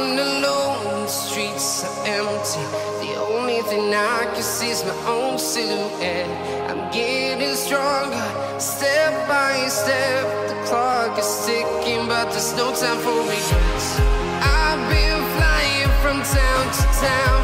I'm alone, the streets are empty. The only thing I can see is my own silhouette. I'm getting stronger, step by step. The clock is ticking, but there's no time for regrets. I've been flying from town to town.